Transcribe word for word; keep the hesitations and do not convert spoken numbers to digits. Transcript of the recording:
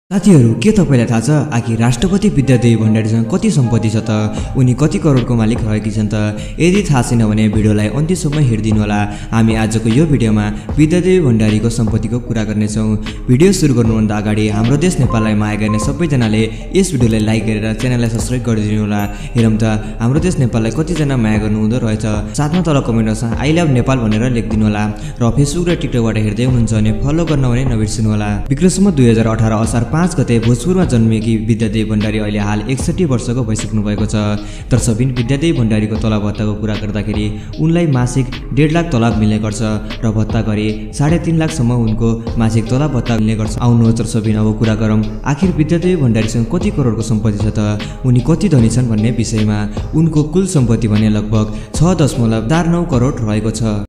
साथीहरु के तपाईलाई थाहा छ आखिर राष्ट्रपति विद्यादेवी भण्डारीसँग कति सम्पत्ति छ त उनी कति करोडको मालिक रहेकी छन् त यदि थाहा छैन भने भिडियोलाई अन्त्यसम्म हेर्दिनु होला। हामी आजको यो भिडियोमा विद्यादेवी भण्डारीको सम्पत्तिको कुरा गर्ने छौं। भिडियो सुरु गर्नुभन्दा अगाडि हाम्रो देश नेपाललाई माया गर्ने सबैजनाले यस भिडियोलाई लाइक गरेर च्यानललाई सब्स्क्राइब गरिदिनु होला। हेरौं त हाम्रो देश नेपाललाई कति जना माया गर्नु हुँदो रहेछ। साथमा तल कमेन्टमा आई लभ नेपाल भनेर लेखिदिनु होला र फेसबुक र टिकटकबाट हेर्दै हुनुहुन्छ भने फलो गर्न भने नबिर्सनु होला। विक्रमसम्म दुई हजार अठार असार पाँच गते भोजपुरमा जन्मिएकी विद्यादेवी भण्डारी अहिले हाल एकसठी वर्षको भइसक्नु भएको छ। दर्शकबिन विद्यादेवी भण्डारीको तलब भत्ताको कुरा गर्दाखेरि उनलाई मासिक डेढ लाख तलब मिल्ने गर्छ र भत्ता गरी साढे तीन लाखसम्म उनको मासिक तलब भत्ता मिल्ने गर्छ। आउनुहोस् दर्शकबिन अब कुरा गरौँ आखिर विद्यादेवी भण्डारीसँग कति करोडको सम्पत्ति छ त उनी कति धनी छन् भन्ने विषयमा। उनको कुल सम्पत्ति भने लगभग छ दशमलव चार नौ करोड रहेको छ।